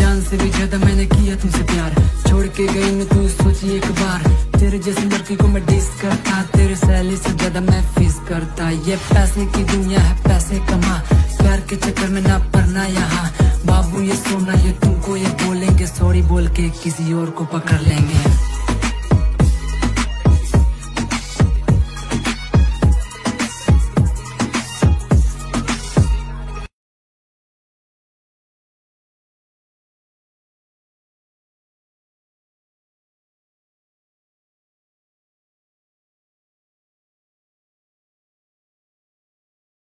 जान से भी ज्यादा मैंने किया तुमसे प्यार, छोड़ के गई न तू सोची एक बार। तेरे जैसी लड़की को मैं डिस करता, तेरे सैलरी से ज्यादा मैं फीस करता। ये पैसे की दुनिया है, पैसे कमा, प्यार के चक्कर में ना पड़ना यहाँ। बाबू ये सोना ये तुमको ये बोलेंगे, सॉरी बोल के किसी और को पकड़ लेंगे।